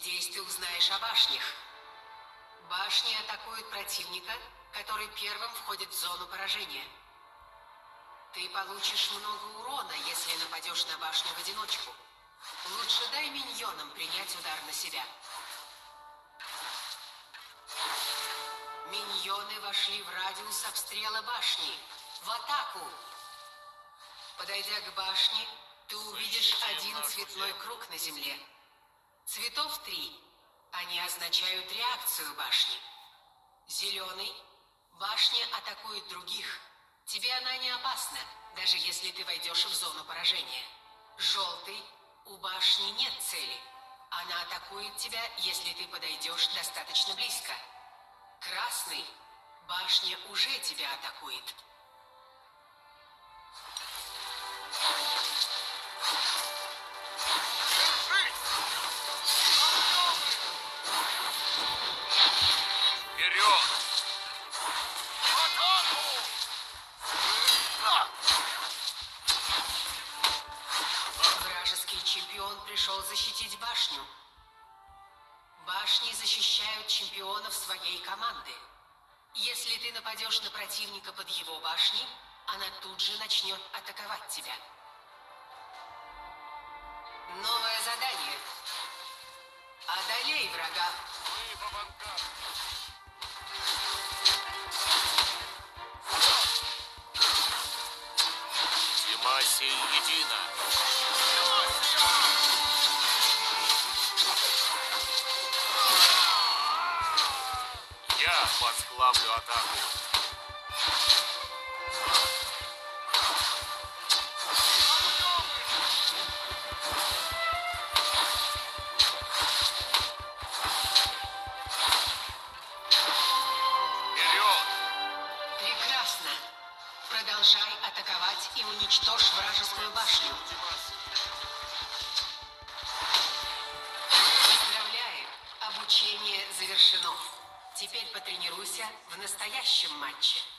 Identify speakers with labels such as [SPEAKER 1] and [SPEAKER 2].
[SPEAKER 1] Здесь ты узнаешь о башнях. Башни атакуют противника, который первым входит в зону поражения. Ты получишь много урона, если нападешь на башню в одиночку. Лучше дай миньонам принять удар на себя. Миньоны вошли в радиус обстрела башни. В атаку! Подойдя к башне, ты увидишь один цветной круг на земле. Цветов 3. Они означают реакцию башни. Зеленый. Башня атакует других. Тебе она не опасна, даже если ты войдешь в зону поражения. Желтый. У башни нет цели. Она атакует тебя, если ты подойдешь достаточно близко. Красный. Башня уже тебя атакует.
[SPEAKER 2] Вперед!
[SPEAKER 1] Вражеский чемпион пришел защитить башню. Башни защищают чемпионов своей команды. Если ты нападешь на противника под его башней, она тут же начнет атаковать тебя. Новое задание. Одолей врага.
[SPEAKER 2] Мы в авангарде. Тимасия едина. Я возглавлю атаку. Вперед!
[SPEAKER 1] Прекрасно. Продолжай атаковать и уничтожь вражескую башню. Поздравляем! Обучение завершено. Теперь потренируйся в настоящем матче.